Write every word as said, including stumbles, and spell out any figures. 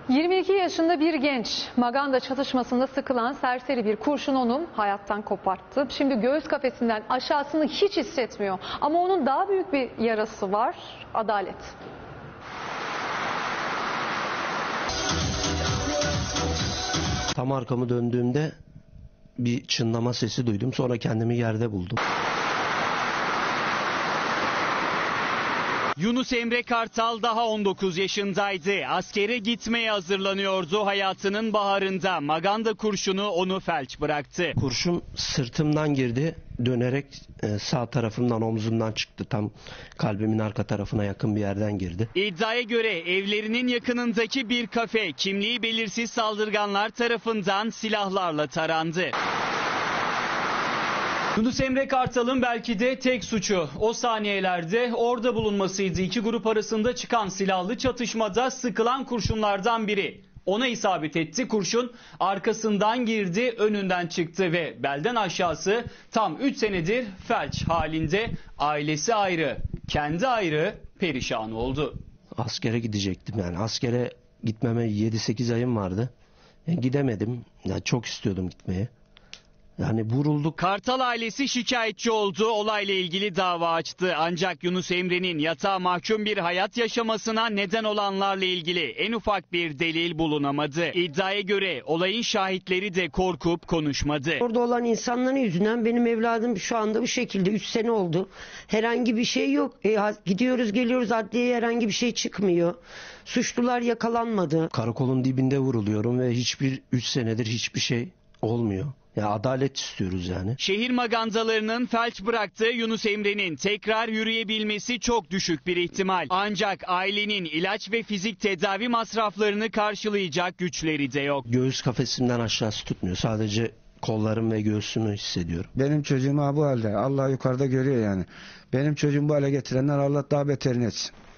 yirmi iki yaşında bir genç maganda çatışmasında sıkılan serseri bir kurşun onu hayattan koparttı. Şimdi göğüs kafesinden aşağısını hiç hissetmiyor. Ama onun daha büyük bir yarası var: adalet. Tam arkamı döndüğümde bir çınlama sesi duydum. Sonra kendimi yerde buldum. Yunus Emre Kartal daha on dokuz yaşındaydı. Askere gitmeye hazırlanıyordu. Hayatının baharında maganda kurşunu onu felç bıraktı. Kurşun sırtımdan girdi. Dönerek sağ tarafımdan, omzumdan çıktı. Tam kalbimin arka tarafına yakın bir yerden girdi. İddiaya göre evlerinin yakınındaki bir kafe kimliği belirsiz saldırganlar tarafından silahlarla tarandı. Yunus Emre Kartal'ın belki de tek suçu o saniyelerde orada bulunmasıydı. İki grup arasında çıkan silahlı çatışmada sıkılan kurşunlardan biri ona isabet etti. Kurşun arkasından girdi, önünden çıktı ve belden aşağısı tam üç senedir felç halinde. Ailesi ayrı, kendi ayrı, perişan oldu. Askere gidecektim yani. Askere gitmeme yedi sekiz ayım vardı. Yani gidemedim. Yani çok istiyordum gitmeye. Yani vurulduk. Kartal ailesi şikayetçi oldu. Olayla ilgili dava açtı. Ancak Yunus Emre'nin yatağa mahkum bir hayat yaşamasına neden olanlarla ilgili en ufak bir delil bulunamadı. İddiaya göre olayın şahitleri de korkup konuşmadı. Orada olan insanların yüzünden benim evladım şu anda bu şekilde üç sene oldu. Herhangi bir şey yok. E, gidiyoruz geliyoruz, adliyeye herhangi bir şey çıkmıyor. Suçlular yakalanmadı. Karakolun dibinde vuruluyorum ve hiçbir üç senedir hiçbir şey olmuyor. Ya adalet istiyoruz yani. Şehir magandalarının felç bıraktığı Yunus Emre'nin tekrar yürüyebilmesi çok düşük bir ihtimal. Ancak ailenin ilaç ve fizik tedavi masraflarını karşılayacak güçleri de yok. Göğüs kafesimden aşağısı tutmuyor. Sadece kollarım ve göğsümü hissediyorum. Benim çocuğum bu halde. Allah yukarıda görüyor yani. Benim çocuğum bu hale getirenler Allah daha beterini etsin.